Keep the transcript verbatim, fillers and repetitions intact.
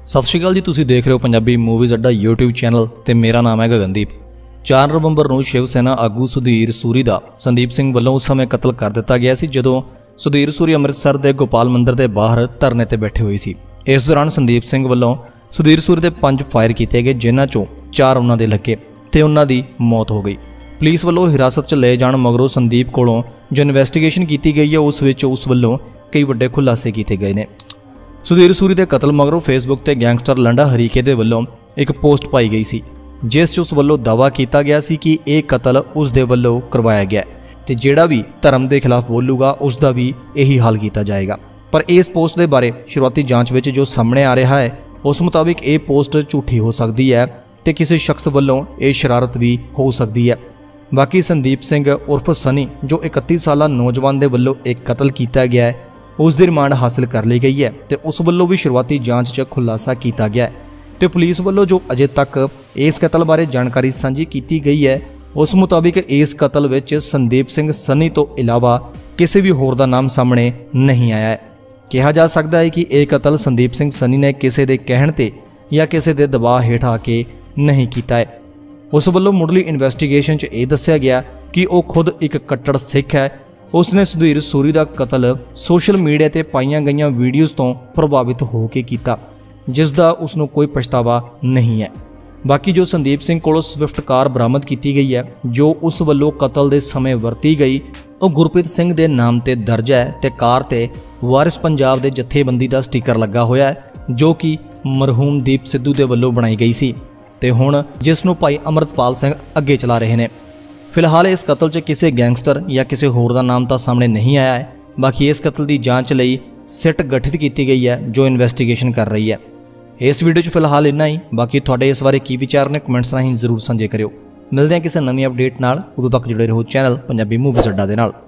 सत श्री अकाल जी, तुसीं देख रहे हो Punjabi movies Adda YouTube channel ते मेरा नाम है गगनदीप। चार नवंबर ਨੂੰ शिव सेना आगू सुधीर सूरी ਦਾ संदीप सिंह ਵੱਲੋਂ उस समय कतल कर दिता गया सी ਜਦੋਂ सुधीर सूरी अमृतसर ਦੇ गोपाल मंदिर ਦੇ बाहर धरने ते बैठे हुए सी। इस दौरान संदीप सिंह ਵੱਲੋਂ सुधीर सूरी ਦੇ पंज फायर किए गए, जिन्हां चों चार उन्हां दे लगे ते उन्हां दी मौत हो गई। पुलिस ਵੱਲੋਂ हिरासत च ले जाण मगरों संदीप कोलों जो इन्वेस्टिगेशन की गई है उस विच उस ਵੱਲੋਂ कई वड्डे खुलासे किए गए ने। सुधीर सूरी के कतल मगरों फेसबुक ते गैंगस्टर लंडा हरीके दे वल्लों एक पोस्ट पाई गई सी, जिस च उस वल्लों दावा किया गया सी कि यह कतल उस दे वल्लों करवाया गया ते जिहड़ा भी धर्म के खिलाफ बोलूगा उसका भी यही हाल किया जाएगा। पर इस पोस्ट के बारे शुरुआती जांच में जो सामने आ रहा है उस मुताबिक ये पोस्ट झूठी हो सकती है तो किसी शख्स वल्लों यह शरारत भी हो सकती है। बाकी संदीप सिंह उर्फ सनी जो इकतीस साल नौजवान के वल्लों एक कतल किया गया है उसकी रिमांड हासिल कर ली गई है तो उस वल्लों भी शुरुआती जांच च खुलासा किया गया है। तो पुलिस वल्लों जो अजे तक इस कतल बारे जानकारी साझी की गई है उस मुताबिक इस कतल विच संदीप सिंह सनी तो इलावा किसी भी होर दा नाम सामने नहीं आया है। कहा जा सकता है कि यह कतल संदीप सिंह सनी ने किसी के कहण ते या किसी के दबाव हेठ आके नहीं किया है। उस वल्लों मुढ़ली इन्वेस्टिगेशन च यह दस्सिया गया कि वह खुद एक कट्टर सिख है। उसने सुधीर सूरी का कतल सोशल मीडिया ते पाईयां गईयां वीडियोज़ तो प्रभावित होकर किया, जिसका उसनों कोई पछतावा नहीं है। बाकी जो संदीप सिंह कोलों स्विफ्ट कार बरामद की गई है जो उस वल्लों कतल के समय वरती गई वो गुरप्रीत सिंह के नाम ते दर्ज है ते कार ते वारिस पंजाब के जथेबंदी का स्टिकर लगा होया है जो कि मरहूम दीप सिद्धू के वल्लों बनाई गई सी ते हुण जिसनों भाई अमृतपाल सिंह अगे चला रहे हैं। फिलहाल इस कतल च किसी गैंगस्टर या किसी होर दा नाम तो सामने नहीं आया है। बाकी इस कतल की जांच लई सिट गठित की गई है जो इन्वेस्टिगेशन कर रही है। इस वीडियो च फिलहाल इन्ना ही। बाकी तुहाडे इस बारे की विचार ने कमेंट्स राहीं जरूर साझे करियो। मिलते हैं किसी नवीं अपडेट नाल, उदों तक जुड़े रहो चैनल पंजाबी मूवीज़ अड्डा दे नाल।